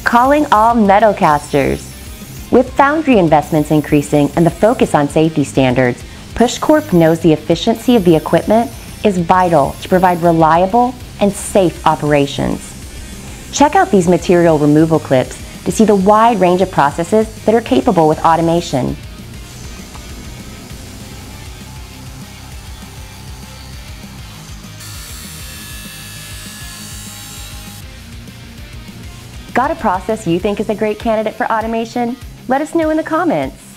Calling all metalcasters. With foundry investments increasing and the focus on safety standards, PushCorp knows the efficiency of the equipment is vital to provide reliable and safe operations. Check out these material removal clips to see the wide range of processes that are capable with automation. Got a process you think is a great candidate for automation? Let us know in the comments.